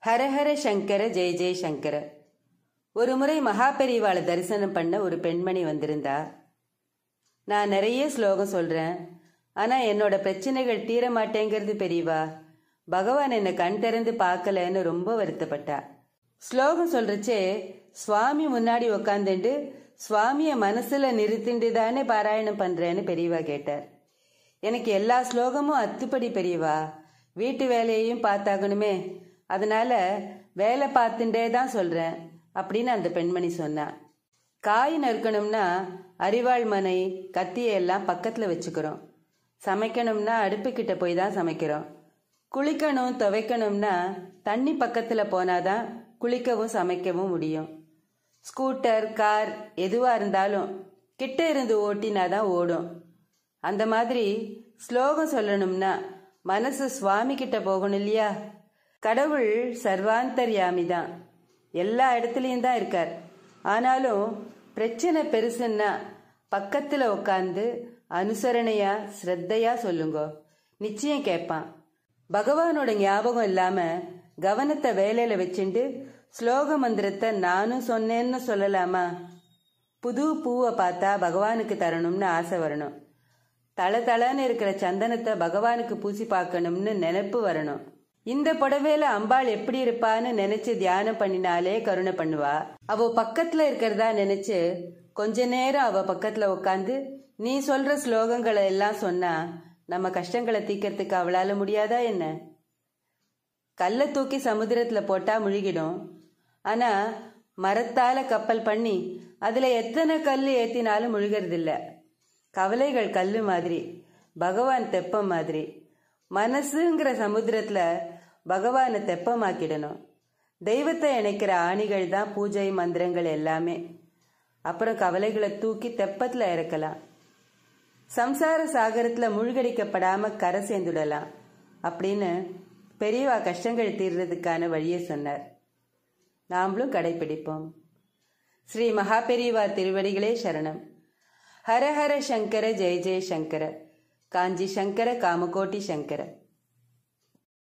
ஹரஹர சங்கர ஜெய ஜெய சங்கர. ஒரு முறை மகாபெரிவாளை தரிசனம் பண்ண ஒரு பெண்மணி வந்திருந்தா. நான் நிறைய ஸ்லோகம் சொல்றேன், ஆனா என்னோட பிரச்சனைகள் தீர மாட்டேங்கிறது பெரியவா, பகவான் என்னை கண் திறந்து பார்க்கலன்னு ரொம்ப வருத்தப்பட்டா. ஸ்லோகம் சொல்றச்சே சுவாமி முன்னாடி உக்காந்துட்டு சுவாமிய மனசுல நிறுத்திண்டு தானே பாராயணம் பண்றேன்னு பெரியவா கேட்டார். எனக்கு எல்லா ஸ்லோகமும் அத்துப்படி பெரியவா, வீட்டு வேலையையும் பார்த்தாகணுமே, அதனால வேலை பார்த்துட்டே தான் சொல்றேன் அப்படின்னு அந்த பெண்மணி சொன்னா. காய் நறுக்கணும்னா அரிவாள் மனை கத்தியை எல்லாம் பக்கத்துல வச்சுக்கிறோம். சமைக்கணும்னா அடுப்புக்கிட்ட போய் தான் சமைக்கிறோம். குளிக்கணும் துவைக்கணும்னா தண்ணி பக்கத்துல போனாதான் குளிக்கவும் சமைக்கவும் முடியும். ஸ்கூட்டர் கார் எதுவா இருந்தாலும் கிட்ட இருந்து ஓட்டினாதான் ஓடும். அந்த மாதிரி ஸ்லோகம் சொல்லணும்னா மனசு சுவாமி கிட்ட போகணும் இல்லையா? கடவுள் சர்வாந்தர்யாமி தான், எல்லா இடத்துலையும் தான் இருக்கார். ஆனாலும் பிரச்சனை பெருசுன்னா பக்கத்துல உட்காந்து அனுசரணையா ஸ்ரத்தையா சொல்லுங்க, நிச்சயம் கேட்பான். பகவானோட ஞாபகம் இல்லாம கவனத்தை வேலையில வச்சுண்டு ஸ்லோக மந்திரத்தை நானும் சொன்னேன்னு சொல்லலாமா? புது பூவை பார்த்தா பகவானுக்கு தரணும்னு ஆசை வரணும். தளன்னு இருக்கிற சந்தனத்தை பகவானுக்கு பூசி பார்க்கணும்னு நினைப்பு வரணும். இந்த புடவையில அம்பாள் எப்படி இருப்பான்னு நினைச்சு தியானம் பண்ணினாலே கருணை பண்ணுவா. அவ பக்கத்துல இருக்கிறதா நினைச்சு கொஞ்ச நேரம் அவ பக்கத்துல உட்காந்து நீ சொல்ற ஸ்லோகங்களை எல்லாம் சொன்னா நம்ம கஷ்டங்களை தீக்கிறதுக்கு அவளால முடியாதா என்ன? கல்லை தூக்கி சமுத்திரத்துல போட்டா முழுகிடும். ஆனா மரத்தால கப்பல் பண்ணி அதுல எத்தனை கல்லு ஏத்தினாலும் முழுகிறது. கவலைகள் கல்லு மாதிரி, பகவான் தெப்பம் மாதிரி. மனசுங்கிற சமுத்திரத்துல பகவானை தெப்பமாக்கிடணும். தெய்வத்தை இணைக்கிற ஆணிகள் தான் பூஜை மந்திரங்கள் எல்லாமே. அப்புறம் கவலைகளை தூக்கி தெப்பத்துல இறக்கலாம். சம்சார சாகரத்துல மூழ்கடிக்கப்படாம கரை சேர்ந்துடலாம் அப்படின்னு பெரியவா கஷ்டங்கள் தீர்றதுக்கான வழியை சொன்னார். நாமளும் கடைபிடிப்போம். ஸ்ரீ மகாபெரிவா திருவடிகளே சரணம். ஹரஹர சங்கர ஜெய ஜெய சங்கர. காஞ்சி சங்கர காமகோட்டி சங்கர.